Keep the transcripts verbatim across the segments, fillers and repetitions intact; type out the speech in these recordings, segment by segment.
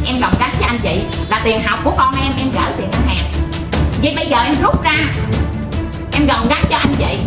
em gồng gánh cho anh chị là tiền học của con em, em gửi tiền ngân hàng. Vậy bây giờ em rút ra em gồng gánh cho anh chị,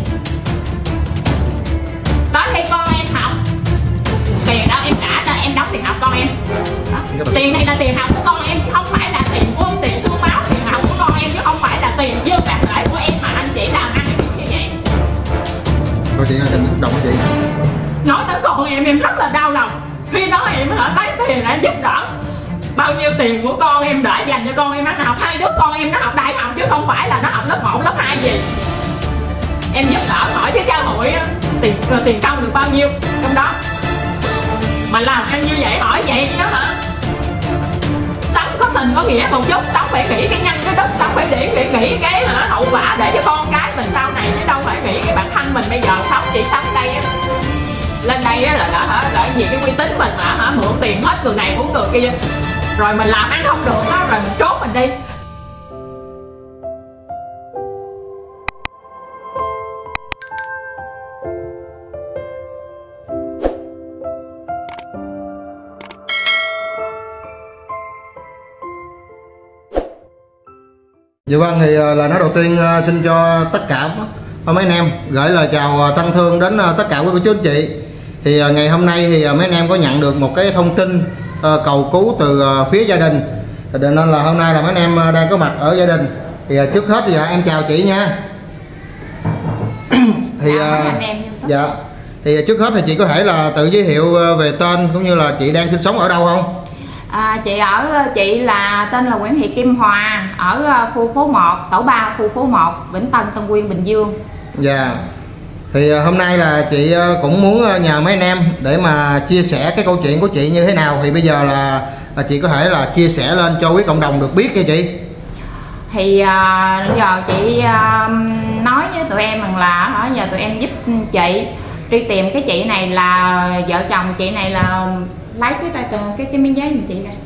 tới khi con em học tiền đâu em trả cho em đóng tiền học con em đó. Tiền này là tiền học của con em chứ không phải là tiền của tiền xương máu, tiền học của con em chứ không phải là tiền dư bạc lãi của em mà anh chị làm ăn như vậy. Thôi chị ơi, đừng xúc động chị. Nói tới con em em rất là đau lòng khi nói em hả lấy tiền để giúp đỡ bao nhiêu tiền của con em để dành cho con em nó học, hai đứa con em nó học đại học chứ không phải là nó học lớp một lớp hai gì. Em giúp đỡ hỏi chứ xã hội tiền tiền công được bao nhiêu trong đó mà làm ăn như vậy, hỏi vậy đó hả? Sống có tình có nghĩa một chút, sống phải nghĩ cái nhân cái đức, sống phải để nghĩ, nghĩ cái hả hậu quả để cho con cái mình sau này chứ đâu phải nghĩ cái bản thân mình bây giờ sống chỉ sống đây á. Lên đây á là là hả để vì cái uy tín mình là hả mượn tiền hết người này muốn người kia rồi mình làm ăn không được á rồi mình trốn mình đi. Dạ vâng, thì lời nói đầu tiên xin cho tất cả mấy anh em gửi lời chào thân thương đến tất cả quý cô chú anh chị. Thì ngày hôm nay thì mấy anh em có nhận được một cái thông tin cầu cứu từ phía gia đình, nên là hôm nay là mấy anh em đang có mặt ở gia đình. Thì trước hết thì em chào chị nha. Thì dạ thì trước hết thì chị có thể là tự giới thiệu về tên cũng như là chị đang sinh sống ở đâu không? À, chị ở chị là tên là Nguyễn Thị Kim Hòa, ở khu phố một, tổ ba, khu phố một, Vĩnh Tân, Tân Quyên, Bình Dương. Dạ. Thì hôm nay là chị cũng muốn nhờ mấy anh em để mà chia sẻ cái câu chuyện của chị như thế nào, thì bây giờ là, là chị có thể là chia sẻ lên cho quý cộng đồng được biết nha chị. Thì à, giờ chị à, nói với tụi em rằng là hả giờ tụi em giúp chị truy tìm cái chị này là vợ chồng chị này là lấy cái tay cái cái miếng giấy giùm chị này.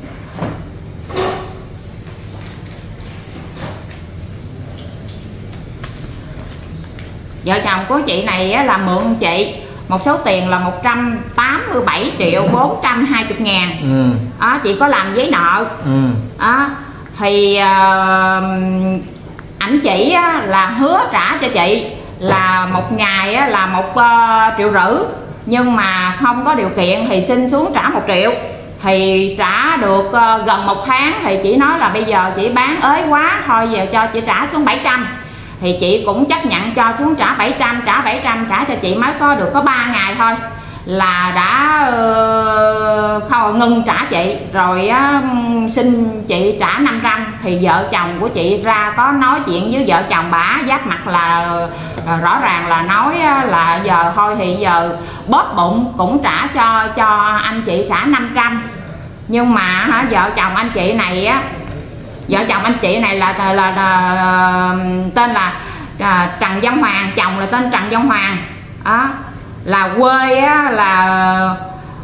Vợ chồng của chị này á, là mượn chị một số tiền là một trăm tám mươi bảy triệu bốn trăm hai mươi ngàn. Ừ. Đó, chị có làm giấy nợ. Ừ. Đó, thì uh, ảnh chỉ á, là hứa trả cho chị là một ngày á, là một uh, triệu rưỡi, nhưng mà không có điều kiện thì xin xuống trả một triệu. Thì trả được uh, gần một tháng thì chị nói là bây giờ chị bán ới quá thôi, giờ cho chị trả xuống bảy trăm. Thì chị cũng chấp nhận cho xuống trả bảy trăm, trả bảy trăm, trả cho chị mới có được có ba ngày thôi là đã uh, không ngưng trả chị rồi uh, xin chị trả năm trăm. Thì vợ chồng của chị ra có nói chuyện với vợ chồng bả, giáp mặt là uh, rõ ràng là nói uh, là giờ thôi thì giờ bóp bụng cũng trả cho cho anh chị trả năm trăm. Nhưng mà uh, vợ chồng anh chị này á, vợ chồng anh chị này là là, là, là tên là à, Trần Văn Hoàng, chồng là tên Trần Văn Hoàng, đó, là quê á, là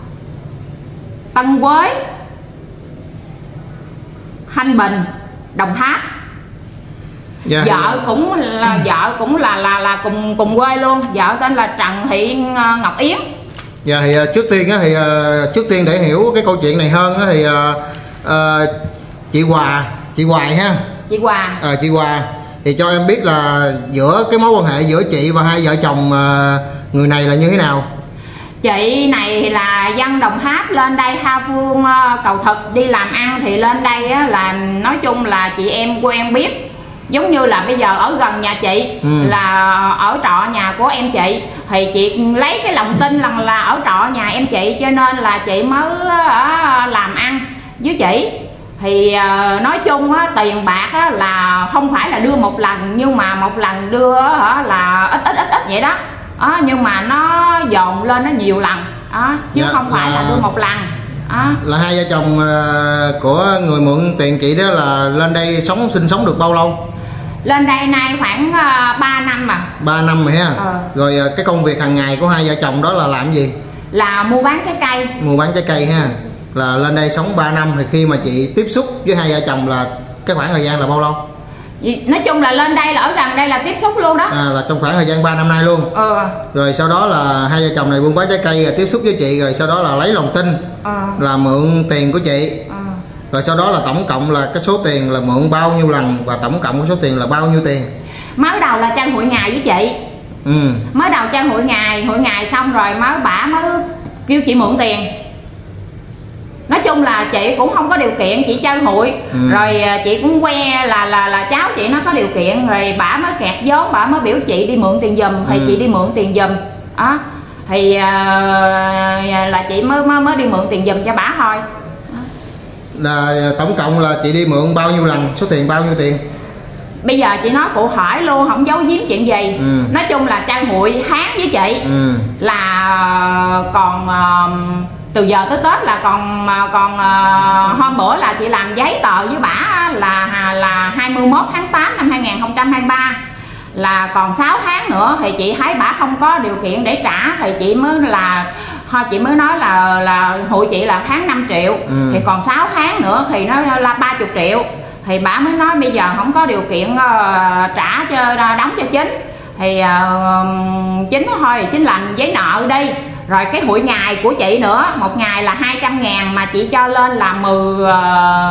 Tân Quế, Thanh Bình, Đồng Tháp. Dạ, vợ dạ. cũng là ừ. vợ cũng là là là cùng cùng quê luôn, vợ tên là Trần Thị Ngọc Yến. Dạ thì trước tiên á thì trước tiên để hiểu cái câu chuyện này hơn á thì uh, chị Hòa chị Hoài ha chị Hòa à, chị Hòa thì cho em biết là giữa cái mối quan hệ giữa chị và hai vợ chồng uh, người này là như thế nào? Chị này là dân Đồng Tháp lên đây tha phương uh, cầu thực đi làm ăn, thì lên đây á, là nói chung là chị em quen biết, giống như là bây giờ ở gần nhà chị, ừ. là ở trọ nhà của em chị, thì chị lấy cái lòng tin rằng là ở trọ nhà em chị, cho nên là chị mới uh, làm ăn với chị. Thì uh, nói chung á, tiền bạc á, là không phải là đưa một lần, nhưng mà một lần đưa á, là ít ít ít ít vậy đó. Đó, nhưng mà nó dồn lên nó nhiều lần đó, chứ dạ, không phải là, là đưa một lần đó. Là hai vợ chồng uh, của người mượn tiền chị đó là lên đây sống sinh sống được bao lâu? Lên đây nay khoảng uh, ba năm mà. ba năm rồi ha. Ừ. Rồi uh, cái công việc hàng ngày của hai vợ chồng đó là làm gì? Là mua bán trái cây. Mua bán trái cây ha. Là lên đây sống ba năm, thì khi mà chị tiếp xúc với hai vợ chồng là cái khoảng thời gian là bao lâu? Nói chung là lên đây là ở gần đây là tiếp xúc luôn đó. À, là trong khoảng thời gian ba năm nay luôn. Ừ. Rồi sau đó là hai vợ chồng này buôn bán trái cây rồi tiếp xúc với chị, rồi sau đó là lấy lòng tin, ừ. là mượn tiền của chị. Ừ. Rồi sau đó là tổng cộng là cái số tiền là mượn bao nhiêu lần và tổng cộng cái số tiền là bao nhiêu tiền? Mới đầu là trang hội ngày với chị. Ừ. Mới đầu trang hội ngày, hội ngày xong rồi mới bả mới kêu chị mượn tiền. Nói chung là chị cũng không có điều kiện, chị chơi hụi. Ừ. Rồi chị cũng que là là là cháu chị nó có điều kiện, rồi bả mới kẹt vốn, bả mới biểu chị đi mượn tiền giùm. Thì ừ. chị đi mượn tiền giùm đó. Thì uh, là chị mới, mới mới đi mượn tiền giùm cho bả thôi. Là tổng cộng là chị đi mượn bao nhiêu lần, số tiền bao nhiêu tiền? Bây giờ chị nói cụ hỏi luôn, không giấu giếm chuyện gì. Ừ. Nói chung là trang hụi tháng với chị ừ. là còn uh, từ giờ tới Tết là còn còn uh, hôm bữa là chị làm giấy tờ với bả là là hai mươi mốt tháng tám năm hai nghìn không trăm hai mươi ba, là còn sáu tháng nữa. Thì chị thấy bả không có điều kiện để trả, thì chị mới là thôi chị mới nói là là hụi chị là tháng năm triệu. Ừ. Thì còn sáu tháng nữa thì nó là ba mươi triệu. Thì bả mới nói bây giờ không có điều kiện uh, trả cho đóng cho chính, thì uh, chính thôi chính làm giấy nợ đi. Rồi cái hụi ngày của chị nữa, một ngày là hai trăm ngàn mà chị cho lên là mười uh,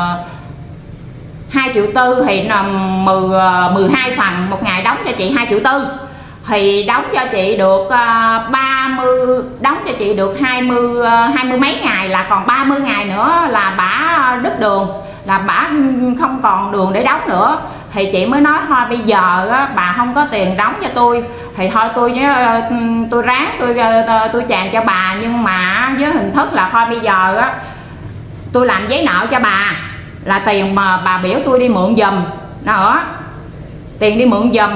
hai triệu tư, thì là mười, mười hai phần, một ngày đóng cho chị hai triệu tư. Thì đóng cho chị được uh, ba mươi, đóng cho chị được hai mươi, uh, hai mươi mấy ngày, là còn ba mươi ngày nữa là bả đứt đường, là bả không còn đường để đóng nữa. Thì chị mới nói thôi bây giờ á, bà không có tiền đóng cho tôi thì thôi tôi tôi ráng tôi tôi chàng cho bà, nhưng mà với hình thức là thôi bây giờ á tôi làm giấy nợ cho bà, là tiền mà bà biểu tôi đi mượn giùm đó, tiền đi mượn giùm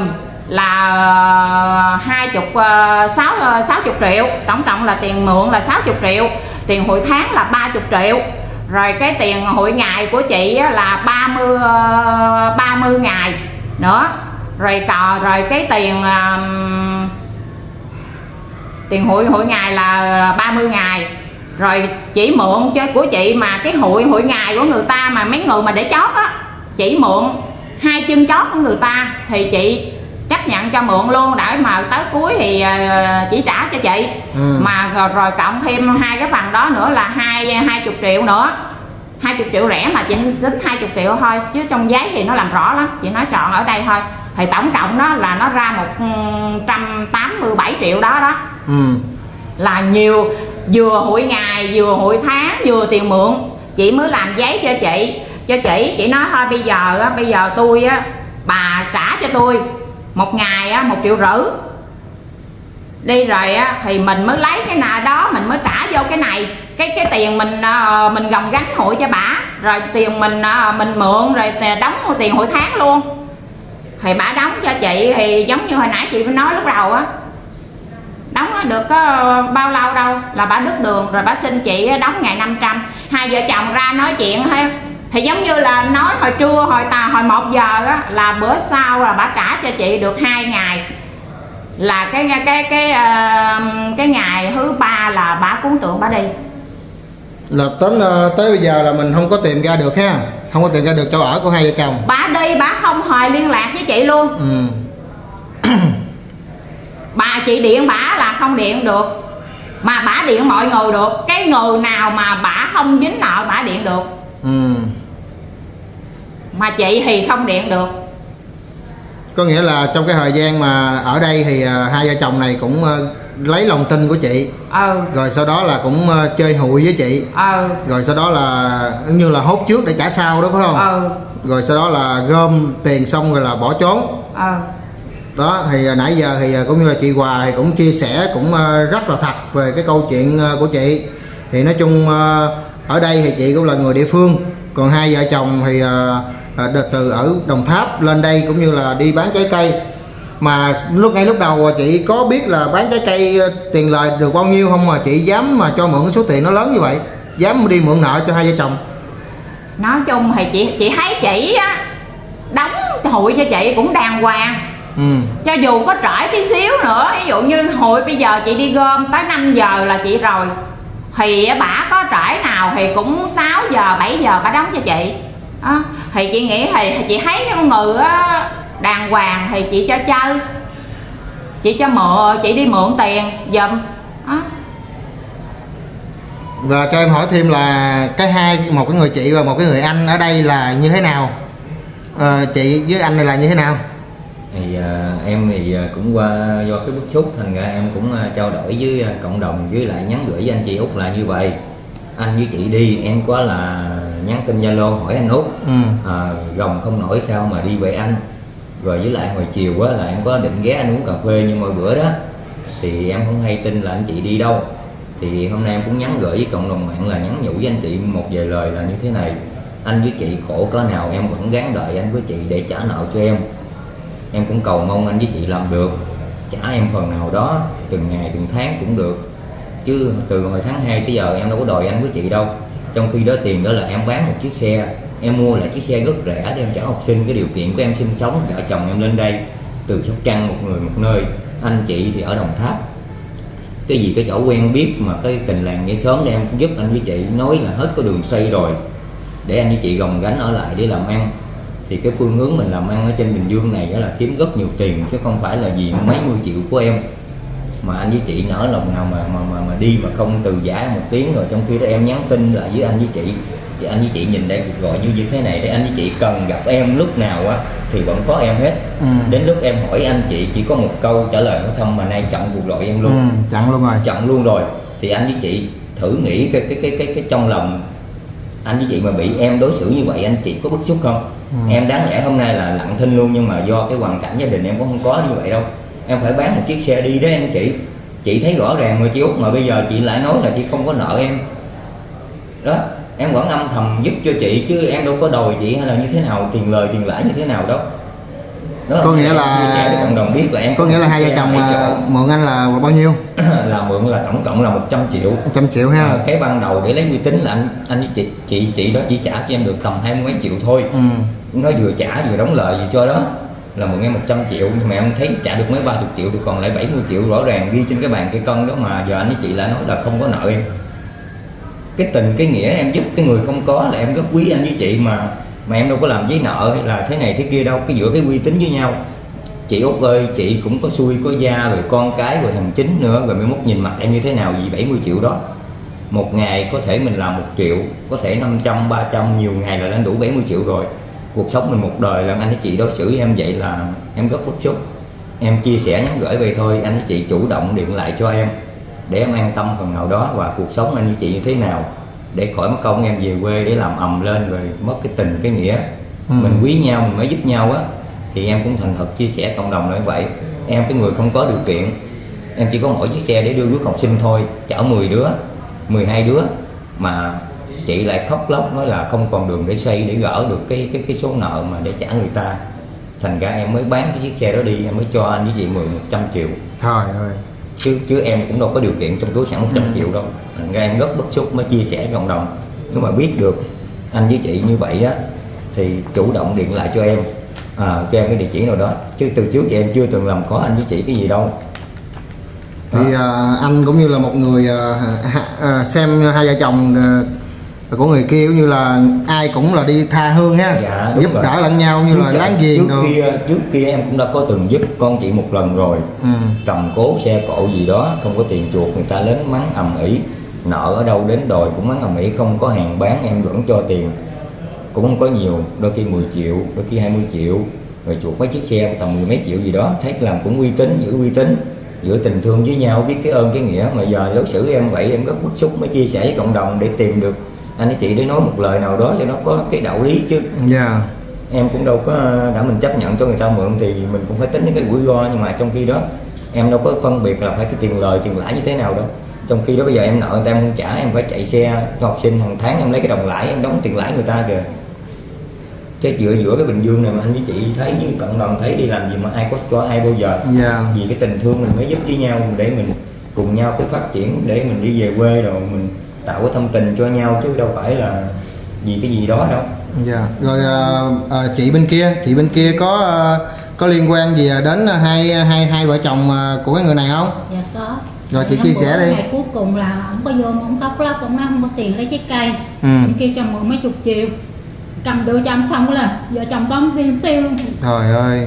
là hai chục sáu sáu chục triệu, tổng cộng là tiền mượn là sáu chục triệu, tiền hụi tháng là ba mươi triệu. Rồi cái tiền hụi ngày của chị là ba mươi, ba mươi ngày nữa. Rồi cò rồi cái tiền um, tiền hụi hụi ngày là ba mươi ngày. Rồi chỉ mượn cho của chị mà cái hụi hụi ngày của người ta mà mấy người mà để chót á, chỉ mượn hai chân chót của người ta thì chị chấp nhận cho mượn luôn, để mà tới cuối thì uh, chỉ trả cho chị. Ừ. Mà rồi, rồi cộng thêm hai cái phần đó nữa là hai hai chục triệu nữa, hai mươi triệu rẻ mà chị tính hai mươi triệu thôi, chứ trong giấy thì nó làm rõ lắm, chị nói tròn ở đây thôi. Thì tổng cộng đó là nó ra một trăm tám mươi bảy triệu đó đó. Ừ. Là nhiều, vừa hụi ngày, vừa hụi tháng, vừa tiền mượn. Chị mới làm giấy cho chị, cho chị, chị nói thôi bây giờ á, bây giờ tôi á, bà trả cho tôi một ngày á một triệu rưỡi đi, rồi á thì mình mới lấy cái nào đó mình mới trả vô cái này, cái cái tiền mình uh, mình gồng gánh hụi cho bả, rồi tiền mình uh, mình mượn rồi đóng tiền hụi tháng luôn. Thì bả đóng cho chị thì giống như hồi nãy chị nói lúc đầu á, đóng được có bao lâu đâu là bả đứt đường, rồi bả xin chị đóng ngày năm trăm. Hai vợ chồng ra nói chuyện thôi, thì giống như là nói hồi trưa, hồi tà hồi một giờ á, là bữa sau là bả trả cho chị được hai ngày, là cái cái cái cái, uh, cái ngày thứ ba là bả cuốn tượng bả đi. Là đến uh, tới bây giờ là mình không có tìm ra được ha, không có tìm ra được chỗ ở của hai vợ chồng. Bả đi, bả không hề liên lạc với chị luôn. Ừ. Bà chị điện bả là không điện được, mà bả điện mọi người được, cái người nào mà bả không dính nợ bả điện được. Ừ. Mà chị thì không điện được. Có nghĩa là trong cái thời gian mà ở đây thì uh, hai vợ chồng này cũng uh, lấy lòng tin của chị. Ừ. Rồi sau đó là cũng uh, chơi hụi với chị. Ừ. Rồi sau đó là như là hốt trước để trả sau đó phải không? Ừ. Rồi sau đó là gom tiền xong rồi là bỏ trốn. Ừ. Đó thì uh, nãy giờ thì uh, cũng như là chị Hòa thì cũng chia sẻ cũng uh, rất là thật về cái câu chuyện uh, của chị. Thì nói chung uh, ở đây thì chị cũng là người địa phương, còn hai vợ chồng thì uh, đợt từ ở Đồng Tháp lên đây cũng như là đi bán trái cây. Mà lúc ngay lúc đầu chị có biết là bán trái cây tiền lời được bao nhiêu không mà chị dám mà cho mượn cái số tiền nó lớn như vậy, dám đi mượn nợ cho hai vợ chồng? Nói chung thì chị chị thấy chị á đóng hụi cho chị cũng đàng hoàng. Ừ. Cho dù có trễ tí xíu nữa, ví dụ như hụi bây giờ chị đi gom tới năm giờ là chị rồi, thì bả có trễ nào thì cũng sáu giờ bảy giờ bả đóng cho chị. À, thì chị nghĩ thì chị thấy cái con người á đàng hoàng thì chị cho chơi, chị cho mượn, chị đi mượn tiền giùm. À. Và cho em hỏi thêm là cái hai một cái người chị và một cái người anh ở đây là như thế nào? À, chị với anh này là như thế nào? Thì à, em thì cũng qua do cái bức xúc, thành ra em cũng à, trao đổi với à, cộng đồng, với lại nhắn gửi với anh chị Út là như vậy. Anh với chị đi, em có là nhắn tin Zalo hỏi anh Út, ừ. à, gồng không nổi sao mà đi vậy anh. Rồi với lại hồi chiều quá là em có định ghé anh uống cà phê như mọi bữa đó, thì em không hay tin là anh chị đi đâu. Thì hôm nay em cũng nhắn gửi với cộng đồng mạng là nhắn nhủ với anh chị một vài lời là như thế này: anh với chị khổ cỡ nào em vẫn gắng đợi anh với chị để trả nợ cho em. Em cũng cầu mong anh với chị làm được, trả em phần nào đó, từng ngày từng tháng cũng được. Chứ từ hồi tháng hai tới giờ em đâu có đòi anh với chị đâu. Trong khi đó tiền đó là em bán một chiếc xe, em mua lại chiếc xe rất rẻ để em chở học sinh. Cái điều kiện của em sinh sống, vợ chồng em lên đây từ Sóc Trăng một người một nơi, anh chị thì ở Đồng Tháp. Cái gì cái chỗ quen biết mà cái tình làng nghĩa xóm để em giúp anh với chị, nói là hết có đường xây rồi, để anh với chị gồng gánh ở lại để làm ăn. Thì cái phương hướng mình làm ăn ở trên Bình Dương này là kiếm rất nhiều tiền, chứ không phải là gì mấy mươi triệu của em. Mà anh với chị nỡ lòng nào mà mà mà, mà đi mà không từ giã một tiếng. Rồi trong khi đó em nhắn tin lại với anh với chị, thì anh với chị nhìn đây cuộc gọi như như thế này, để anh với chị cần gặp em lúc nào á thì vẫn có em hết. ừ. Đến lúc em hỏi anh chị chỉ có một câu trả lời hỏi thăm, mà nay chặn cuộc gọi em luôn. ừ, chặn luôn rồi chặn luôn rồi thì anh với chị thử nghĩ cái cái cái cái cái trong lòng anh với chị mà bị em đối xử như vậy, anh chị có bức xúc không? ừ. Em đáng lẽ hôm nay là lặng thinh luôn, nhưng mà do cái hoàn cảnh gia đình em cũng không có như vậy đâu. Em phải bán một chiếc xe đi đấy anh chị. Chị thấy rõ ràng mà chị Út, mà bây giờ chị lại nói là chị không có nợ em đó. Em vẫn âm thầm giúp cho chị, chứ em đâu có đòi chị hay là như thế nào, tiền lời tiền lãi như thế nào đâu đó. Có nghĩa là chia sẻ để cộng đồng biết là em có nghĩa là hai vợ chồng mượn anh là bao nhiêu? Là mượn là tổng cộng là một trăm triệu. một trăm triệu ha. À, cái ban đầu để lấy uy tín là anh anh với chị chị chị đó chỉ trả cho em được tầm hai mươi mấy triệu thôi. ừ. Nó vừa trả vừa đóng lời gì cho đó, là mượn em một trăm triệu, nhưng mà em thấy trả được mấy ba mươi triệu, được còn lại bảy mươi triệu rõ ràng ghi trên cái bàn cây cân đó. Mà giờ anh với chị lại nói là không có nợ em. Cái tình cái nghĩa em giúp cái người không có là em rất quý anh với chị, mà mà em đâu có làm giấy nợ hay là thế này thế kia đâu. Cái giữa cái uy tín với nhau, chị Út ơi, chị cũng có xui có gia, rồi con cái, rồi thằng Chính nữa, rồi mới mốt nhìn mặt em như thế nào, vì bảy mươi triệu đó. Một ngày có thể mình làm một triệu, có thể năm trăm, ba trăm, nhiều ngày là lên đủ bảy mươi triệu rồi. Cuộc sống mình một đời là anh với chị đối xử với em vậy là em rất bức xúc. Em chia sẻ nhắn gửi về thôi, anh với chị chủ động điện lại cho em để em an tâm phần nào đó, và cuộc sống anh với chị như thế nào, để khỏi mất công em về quê để làm ầm lên rồi mất cái tình cái nghĩa. ừ. Mình quý nhau mình mới giúp nhau á. Thì em cũng thành thật chia sẻ cộng đồng là như vậy. Em cái người không có điều kiện, em chỉ có mỗi chiếc xe để đưa rước học sinh thôi, chở mười đứa, mười hai đứa, mà chị lại khóc lóc nói là không còn đường để xây, để gỡ được cái cái cái số nợ mà để trả người ta. Thành ra em mới bán cái chiếc xe đó đi, em mới cho anh với chị mượn một trăm triệu. Trời ơi. Chứ chứ em cũng đâu có điều kiện trong túi sẵn một trăm ừ. triệu đâu. Thành ra em rất bức xúc mới chia sẻ cộng đồng. Nhưng mà biết được anh với chị như vậy á, thì chủ động điện lại cho em, à, cho em cái địa chỉ nào đó. Chứ từ trước thì em chưa từng làm khó anh với chị cái gì đâu. Đó. Thì à, anh cũng như là một người à, à, xem hai vợ chồng à, của người kia cũng như là ai cũng là đi tha hương ha. Dạ, giúp rồi. đỡ lẫn nhau như trước là láng giềng trước được. kia trước kia em cũng đã có từng giúp con chị một lần rồi. ừ. Cầm cố xe cộ gì đó không có tiền chuộc, người ta đến mắng ầm ĩ, nợ ở đâu đến đòi cũng mắng ầm ĩ, không có hàng bán em vẫn cho tiền, cũng không có nhiều, đôi khi mười triệu, đôi khi hai mươi triệu, rồi chuộc mấy chiếc xe tầm mười mấy triệu gì đó. Thấy làm cũng uy tín, giữ uy tín, giữa tình thương với nhau, biết cái ơn cái nghĩa. Mà giờ đối xử em vậy em rất bức xúc, mới chia sẻ với cộng đồng để tìm được anh với chị để nói một lời nào đó cho nó có cái đạo lý chứ. Dạ. Yeah. Em cũng đâu có, đã mình chấp nhận cho người ta mượn thì mình cũng phải tính đến cái rủi ro, nhưng mà trong khi đó em đâu có phân biệt là phải cái tiền lời tiền lãi như thế nào đâu. Trong khi đó bây giờ em nợ người ta em không trả, em phải chạy xe cho học sinh hàng tháng, em lấy cái đồng lãi em đóng tiền lãi người ta kìa. Chứ giữa giữa cái Bình Dương này mà anh với chị thấy, như cộng đồng thấy, đi làm gì mà ai có cho ai bao giờ. Yeah. Vì cái tình thương mình mới giúp với nhau, để mình cùng nhau cái phát triển, để mình đi về quê rồi mình tạo cái thâm tình cho nhau, chứ đâu phải là vì cái gì đó đâu. Dạ. Rồi à, à, chị bên kia, chị bên kia có à, có liên quan gì đến hai hai hai vợ chồng của cái người này không? Dạ có. Rồi chị chia sẻ đi. Ngày cuối cùng là ông có vô, ông khóc lóc, ông nói không có tiền lấy trái cây. Ừ. Ông kêu cho mượn mấy chục triệu, cầm đưa cho ông xong là vợ chồng có tiền tiêu luôn. Trời ơi.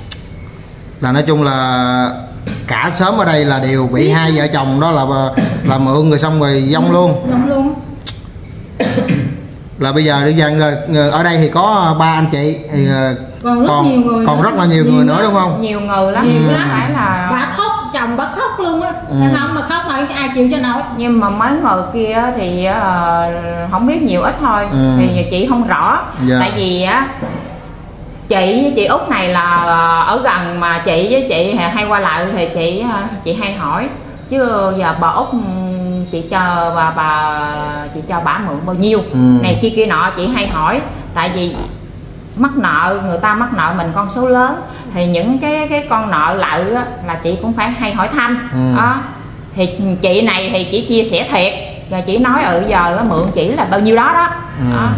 Là nói chung là cả xóm ở đây là đều bị hai vợ chồng đó là là mượn rồi xong rồi vong luôn. Vong luôn là bây giờ dân ở đây thì có ba anh chị thì còn rất còn, nhiều người còn rất là nhiều, nhiều người nữa đúng không? Nhiều người lắm, nhiều ừ. lắm. Phải là bà khóc, chồng bà khóc luôn á, ừ. không mà khóc mà ai chịu cho nổi. Nhưng mà mấy người kia thì uh, không biết nhiều ít thôi, ừ. Thì chị không rõ, dạ. Tại vì á chị với chị Út này là ở gần mà chị với chị hay qua lại thì chị chị hay hỏi, chứ giờ bà Út chị cho bà bà chị cho bà mượn bao nhiêu, ừ. Này kia kia nọ chị hay hỏi, tại vì mắc nợ, người ta mắc nợ mình con số lớn thì những cái cái con nợ lại á, là chị cũng phải hay hỏi thăm, ừ. Đó thì chị này thì chỉ chia sẻ thiệt và chỉ nói ở giờ mượn chỉ là bao nhiêu đó đó, ừ. Đó.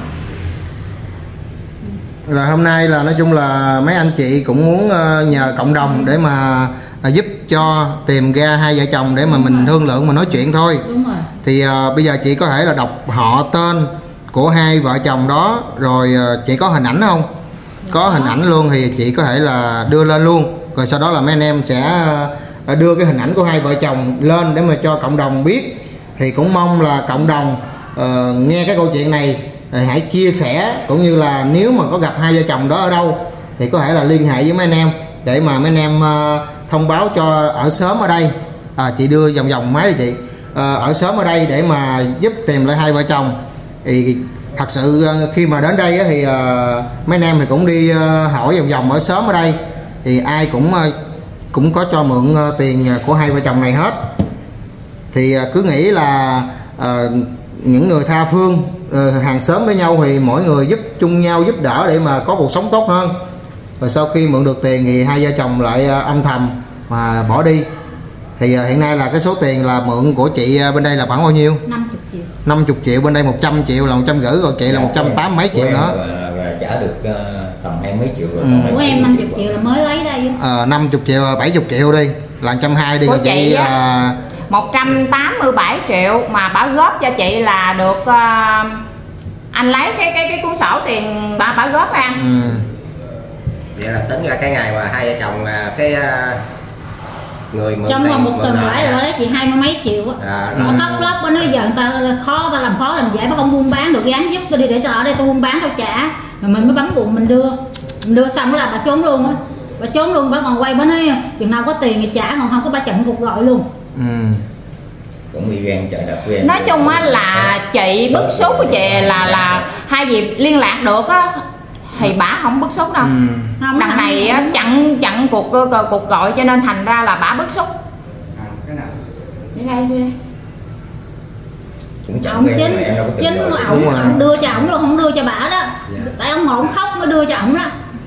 Là hôm nay là nói chung là mấy anh chị cũng muốn nhờ cộng đồng để mà giúp cho tìm ra hai vợ chồng để mà đúng mình rồi. Thương lượng mà nói chuyện thôi. Đúng rồi. Thì uh, bây giờ chị có thể là đọc họ tên của hai vợ chồng đó, rồi uh, chị có hình ảnh không? Dạ. Có hình ảnh luôn thì chị có thể là đưa lên luôn, rồi sau đó là mấy anh em sẽ uh, đưa cái hình ảnh của hai vợ chồng lên để mà cho cộng đồng biết. Thì cũng mong là cộng đồng uh, nghe cái câu chuyện này hãy chia sẻ, cũng như là nếu mà có gặp hai vợ chồng đó ở đâu thì có thể là liên hệ với mấy anh em để mà mấy anh em uh, thông báo cho ở xóm ở đây. À, chị đưa vòng vòng máy đi chị, à, ở xóm ở đây để mà giúp tìm lại hai vợ chồng. Thì thật sự khi mà đến đây thì uh, mấy anh em thì cũng đi uh, hỏi vòng vòng ở xóm ở đây thì ai cũng uh, cũng có cho mượn uh, tiền của hai vợ chồng này hết. Thì uh, cứ nghĩ là uh, những người tha phương, uh, hàng xóm với nhau thì mỗi người giúp chung nhau giúp đỡ để mà có cuộc sống tốt hơn. Và sau khi mượn được tiền thì hai vợ chồng lại uh, âm thầm mà bỏ đi. Thì uh, hiện nay là cái số tiền là mượn của chị uh, bên đây là khoảng bao nhiêu? năm mươi triệu. năm mươi triệu, bên đây một trăm triệu là một trăm rưỡi, rồi chị là một trăm tám mấy triệu nữa. Là, là trả được uh, tầm hai mấy triệu rồi. Ừ. Của em năm mươi triệu là mới lấy đây. Ờ, năm mươi triệu, bảy mươi triệu đi, là một trăm hai mươi đi. Của rồi chị là uh, một trăm tám mươi bảy triệu mà bà góp cho chị là được uh, anh lấy cái cái cái cuốn sổ tiền bà bà góp ăn. Ừ. Vậy là tính ra cái ngày mà hai vợ chồng cái người mượn trong vòng một tuần lãi là bà lấy chị hai mươi mấy triệu á. À, nó khóc lóc, nó nói giờ người ta khó, ta làm khó làm dễ, nó không buôn bán được, gán giúp tôi đi để cho ở đây tôi buôn bán tôi trả. Mà mình mới bấm bụng mình đưa, mình đưa xong là bà trốn luôn á, bà trốn luôn, bà còn quay bà nói chừng nào có tiền thì trả, còn không có bà chặn cuộc gọi luôn. Ừ. Cũng bị gan chợ đập của em. Nói chung á là chị bức xúc của chị là là hai gì liên lạc được á thì bả không bức xúc đâu. Ừ. Đằng này á, chặn chặn cuộc cuộc gọi cho nên thành ra là bả bức xúc. À, cái nào? Đi đây đi đây. Cũng ông chính chính ổng ổng đưa cho ổng luôn, không đưa cho bả đó. Dạ. Tại ông ngồi ổng khóc mới đưa cho ổng đó.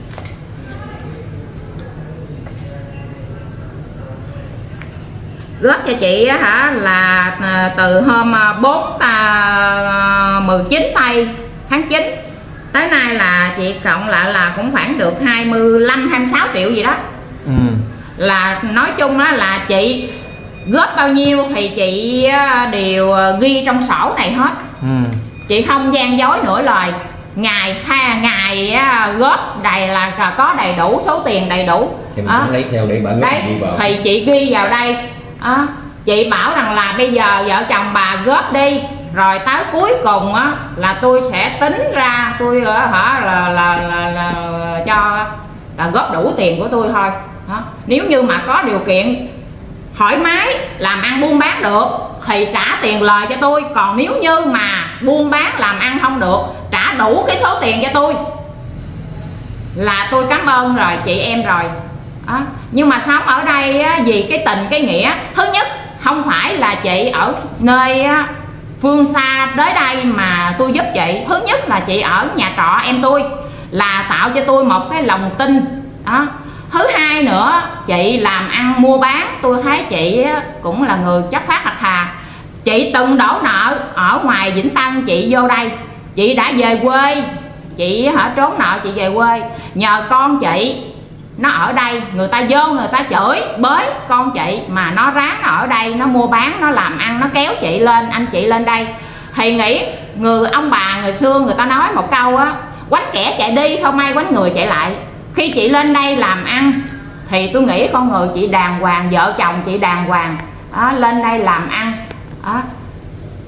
Góp cho chị á hả là từ hôm bốn mười chín tây tháng chín tới nay là chị cộng lại là cũng khoảng được hai mươi lăm hai mươi sáu triệu gì đó. Ừ. Là nói chung đó là chị góp bao nhiêu thì chị đều ghi trong sổ này hết. Ừ. Chị không gian dối nửa lời. Ngày hai ngày góp đầy là có đầy đủ số tiền đầy đủ. Thì mình cũng lấy theo để bà góp. Đấy, thì chị ghi vào đây. À, chị bảo rằng là bây giờ vợ chồng bà góp đi, rồi tới cuối cùng á là tôi sẽ tính ra tôi ở hả là, là, là, là cho là góp đủ tiền của tôi thôi. Đó. Nếu như mà có điều kiện thoải mái làm ăn buôn bán được thì trả tiền lời cho tôi, còn nếu như mà buôn bán làm ăn không được trả đủ cái số tiền cho tôi là tôi cảm ơn rồi chị em rồi. Đó. Nhưng mà sống ở đây á, vì cái tình cái nghĩa, thứ nhất không phải là chị ở nơi á, phương xa tới đây mà tôi giúp chị. Thứ nhất là chị ở nhà trọ em tôi là tạo cho tôi một cái lòng tin. Đó. Thứ hai nữa chị làm ăn mua bán, tôi thấy chị á, cũng là người chất phát thật thà. Chị từng đổ nợ ở ngoài Vĩnh Tân, chị vô đây chị đã về quê, chị hả trốn nợ chị về quê, nhờ con chị nó ở đây, người ta vô người ta chửi bới con chị mà nó ráng nó ở đây, nó mua bán, nó làm ăn, nó kéo chị lên, anh chị lên đây. Thì nghĩ người ông bà người xưa người ta nói một câu á, quánh kẻ chạy đi không ai quánh người chạy lại. Khi chị lên đây làm ăn thì tôi nghĩ con người chị đàng hoàng, vợ chồng chị đàng hoàng. Đó, lên đây làm ăn đó.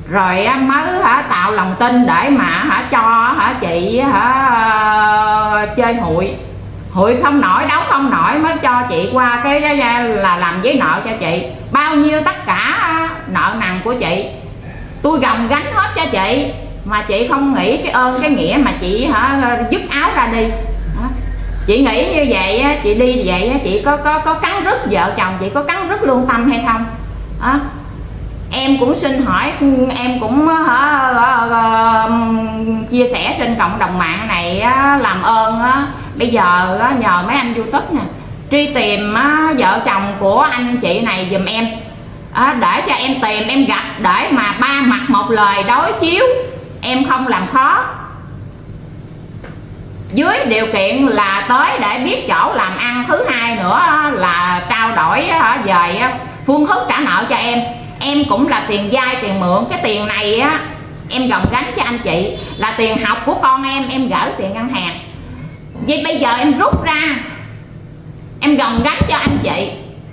rồi á, mới hả tạo lòng tin để mà hả cho hả chị hả chơi hụi hụi không nổi, đấu không nổi, mới cho chị qua cái là làm giấy nợ cho chị. Bao nhiêu tất cả nợ nần của chị tôi gồng gánh hết cho chị, mà chị không nghĩ cái ơn cái nghĩa mà chị hả dứt áo ra đi. Đó. Chị nghĩ như vậy á, chị đi vậy á, chị có có có cắn rứt vợ chồng chị có cắn rứt lương tâm hay không? Đó. Em cũng xin hỏi, em cũng hả, chia sẻ trên cộng đồng mạng này á, làm ơn á, bây giờ á, nhờ mấy anh YouTube nè truy tìm á, vợ chồng của anh chị này giùm em, à, để cho em tìm em gặp, để mà ba mặt một lời đối chiếu, em không làm khó, dưới điều kiện là tới để biết chỗ làm ăn. Thứ hai nữa là trao đổi về phương thức trả nợ cho em. Em cũng là tiền vay tiền mượn, cái tiền này á em gồng gánh cho anh chị, là tiền học của con em, em gửi tiền ngân hàng. Vậy bây giờ em rút ra em gồng gánh cho anh chị,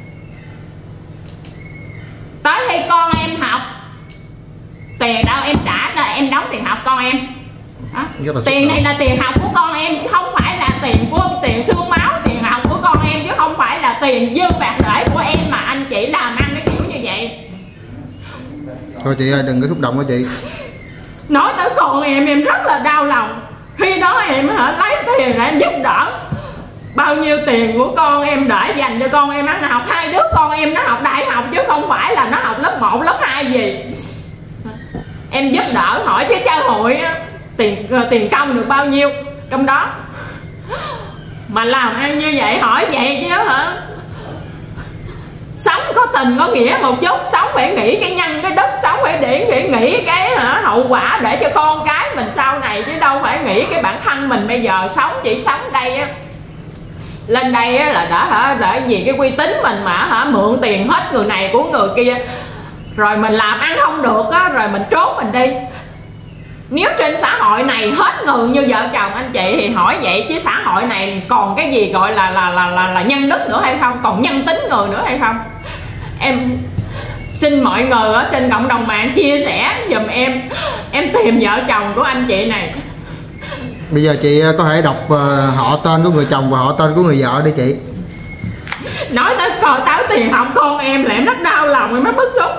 tới khi con em học tiền đâu em trả, là em đóng tiền học con em. Đó. Tiền này là tiền học của con em chứ không phải là tiền của tiền xương máu, tiền học của con em chứ không phải là tiền dư bạc để của em mà anh chị làm ăn cái kiểu như vậy. Thôi chị ơi, đừng có xúc động đó chị. Nói tới con em em rất là đau lòng. Khi đó em hả lấy tiền để em giúp đỡ, bao nhiêu tiền của con em để dành cho con em nó học. Hai đứa con em nó học đại học chứ không phải là nó học lớp một lớp hai gì. Em giúp đỡ, hỏi chứ chơi hụi á, tiền tiền công được bao nhiêu trong đó mà làm ăn như vậy, hỏi vậy chứ hả. Sống có tình có nghĩa một chút, sống phải nghĩ cái nhân cái đức, sống phải để nghĩ, nghĩ cái hả, hậu quả để cho con cái mình sau này, chứ đâu phải nghĩ cái bản thân mình bây giờ sống. Chỉ sống đây á, lên đây á, là đã hả, để vì cái uy tín mình mà hả mượn tiền hết người này của người kia, rồi mình làm ăn không được á, rồi mình trốn mình đi. Nếu trên xã hội này hết người như vợ chồng anh chị thì hỏi vậy chứ xã hội này còn cái gì gọi là là là là, là nhân đức nữa hay không, còn nhân tính người nữa hay không? Em xin mọi người ở trên cộng đồng mạng chia sẻ giùm em, em tìm vợ chồng của anh chị này. Bây giờ chị có thể đọc uh, họ tên của người chồng và họ tên của người vợ đi chị. Nói tới coi táo tiền học con em là em rất đau lòng, em mới bức xúc.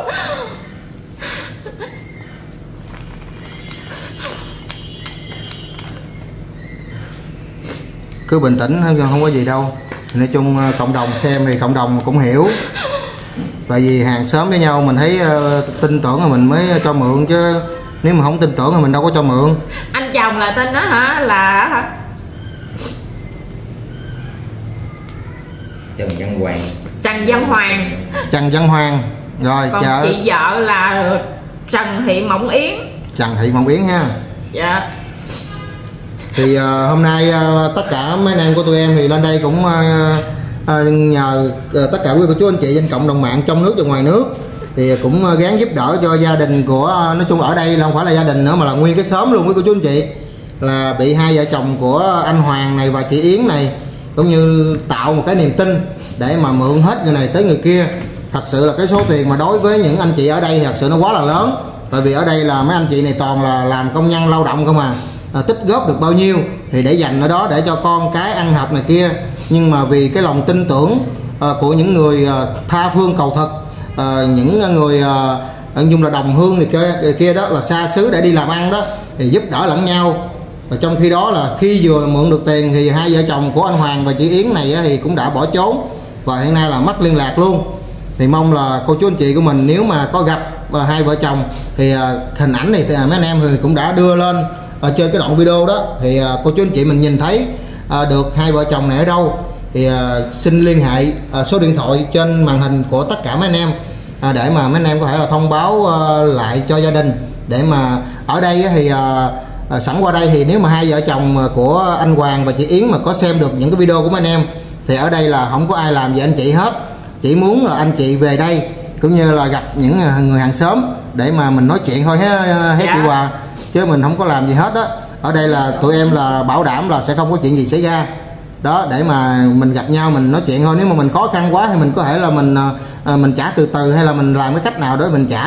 Cứ bình tĩnh, không có gì đâu. Nói chung cộng đồng xem thì cộng đồng cũng hiểu. Tại vì hàng xóm với nhau mình thấy uh, tin tưởng rồi mình mới cho mượn, chứ nếu mà không tin tưởng thì mình đâu có cho mượn. Anh chồng là tên đó hả, là hả? Trần Văn Hoàng. Trần Văn Hoàng. Trần Văn Hoàng. Rồi, còn chợ. Chị vợ là Trần Thị Mộng Yến. Trần Thị Mộng Yến ha. Dạ. Thì uh, hôm nay uh, tất cả mấy anh em của tụi em thì lên đây cũng uh, uh, nhờ uh, tất cả quý cô chú anh chị trên cộng đồng mạng trong nước và ngoài nước thì cũng uh, gắng giúp đỡ cho gia đình của uh, nói chung ở đây là không phải là gia đình nữa mà là nguyên cái xóm luôn quý cô chú anh chị, là bị hai vợ chồng của anh Hoàng này và chị Yến này cũng như tạo một cái niềm tin để mà mượn hết người này tới người kia. Thật sự là cái số tiền mà đối với những anh chị ở đây thì thật sự nó quá là lớn, tại vì ở đây là mấy anh chị này toàn là làm công nhân lao động không à. À, tích góp được bao nhiêu thì để dành ở đó để cho con cái ăn học này kia, nhưng mà vì cái lòng tin tưởng à, của những người à, tha phương cầu thực, à, những người à, nói chung là đồng hương này kia, kia đó là xa xứ để đi làm ăn đó thì giúp đỡ lẫn nhau. Và trong khi đó là khi vừa mượn được tiền thì hai vợ chồng của anh Hoàng và chị Yến này thì cũng đã bỏ trốn và hiện nay là mất liên lạc luôn. Thì mong là cô chú anh chị của mình nếu mà có gặp và hai vợ chồng thì à, hình ảnh này thì mấy anh em thì cũng đã đưa lên ở trên cái đoạn video đó, thì à, cô chú anh chị mình nhìn thấy à, được hai vợ chồng này ở đâu thì à, xin liên hệ à, số điện thoại trên màn hình của tất cả mấy anh em à, để mà mấy anh em có thể là thông báo à, lại cho gia đình. Để mà ở đây thì à, à, sẵn qua đây thì nếu mà hai vợ chồng của anh Hoàng và chị Yến mà có xem được những cái video của mấy anh em thì ở đây là không có ai làm gì anh chị hết, chỉ muốn là anh chị về đây cũng như là gặp những người hàng xóm để mà mình nói chuyện thôi hết, hết chị Hòa, chứ mình không có làm gì hết á. Ở đây là tụi em là bảo đảm là sẽ không có chuyện gì xảy ra đó, để mà mình gặp nhau mình nói chuyện thôi. Nếu mà mình khó khăn quá thì mình có thể là mình à, mình trả từ từ hay là mình làm cái cách nào đó mình trả,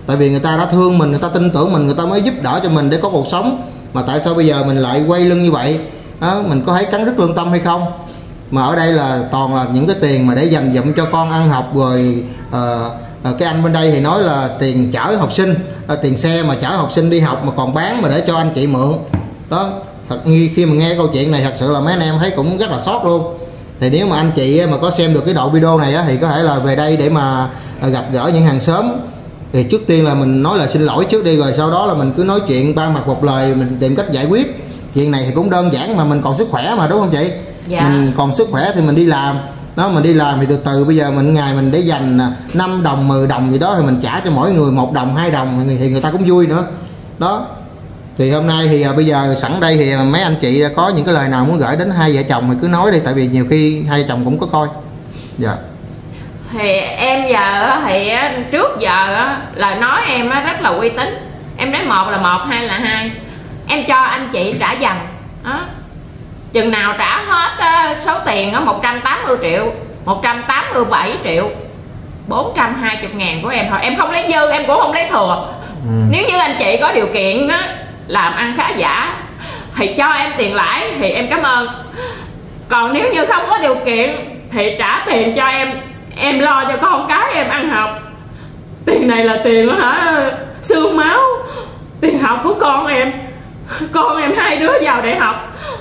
Tại vì người ta đã thương mình, người ta tin tưởng mình, người ta mới giúp đỡ cho mình để có cuộc sống. Mà tại sao bây giờ mình lại quay lưng như vậy? Đó, mình có thấy cắn rứt lương tâm hay không? Mà ở đây là toàn là những cái tiền mà để dành dụm cho con ăn học rồi. uh, Cái anh bên đây thì nói là tiền chở học sinh, uh, tiền xe mà chở học sinh đi học mà còn bán mà để cho anh chị mượn. Đó, thật nghi khi mà nghe câu chuyện này thật sự là mấy anh em thấy cũng rất là sót luôn. Thì nếu mà anh chị mà có xem được cái đoạn video này á, thì có thể là về đây để mà gặp gỡ những hàng xóm. Thì trước tiên là mình nói là xin lỗi trước đi, rồi sau đó là mình cứ nói chuyện ba mặt một lời, mình tìm cách giải quyết. Chuyện này thì cũng đơn giản mà, mình còn sức khỏe mà, đúng không chị? Dạ. Mình còn sức khỏe thì mình đi làm. Đó, mình đi làm thì từ từ bây giờ mình ngày mình để dành năm đồng, mười đồng gì đó thì mình trả cho mỗi người một đồng, hai đồng thì người ta cũng vui nữa. Đó. Thì hôm nay thì bây giờ sẵn đây thì mấy anh chị có những cái lời nào muốn gửi đến hai vợ chồng thì cứ nói đi, tại vì nhiều khi hai vợ chồng cũng có coi. Dạ. Thì em giờ thì trước giờ là nói em rất là uy tín. Em nói một là một, hai là hai. Em cho anh chị trả dần đó. Chừng nào trả hết số tiền một trăm tám mươi triệu, một trăm tám mươi bảy triệu, bốn trăm hai mươi ngàn của em thôi. Em không lấy dư, em cũng không lấy thừa. ừ. Nếu như anh chị có điều kiện đó, làm ăn khá giả thì cho em tiền lãi thì em cảm ơn. Còn nếu như không có điều kiện thì trả tiền cho em, em lo cho con cái em ăn học. Tiền này là tiền hả, xương máu, tiền học của con em. Con em hai đứa vào đại học.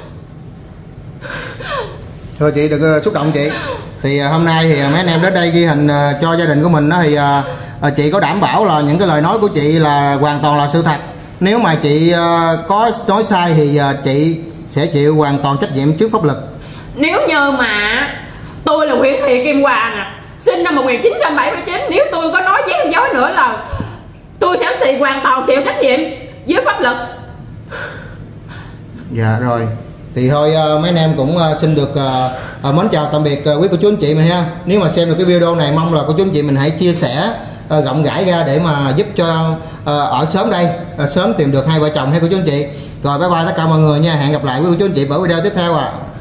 Thôi chị đừng xúc động chị. Thì hôm nay thì mấy anh em đến đây ghi hình cho gia đình của mình đó, thì chị có đảm bảo là những cái lời nói của chị là hoàn toàn là sự thật. Nếu mà chị có nói sai thì chị sẽ chịu hoàn toàn trách nhiệm trước pháp luật. Nếu như mà tôi là Nguyễn Thị Kim Hoa nè, sinh năm một nghìn chín trăm bảy mươi chín, nếu tôi có nói gian dối nữa là tôi sẽ thì hoàn toàn chịu trách nhiệm với pháp luật. Dạ rồi. Thì thôi mấy anh em cũng xin được uh, mến chào tạm biệt quý cô chú anh chị mình ha. Nếu mà xem được cái video này, mong là cô chú anh chị mình hãy chia sẻ uh, rộng rãi ra để mà giúp cho uh, ở sớm đây uh, sớm tìm được hai vợ chồng hay cô chú anh chị. Rồi bye bye tất cả mọi người nha. Hẹn gặp lại quý cô chú anh chị ở video tiếp theo ạ. À.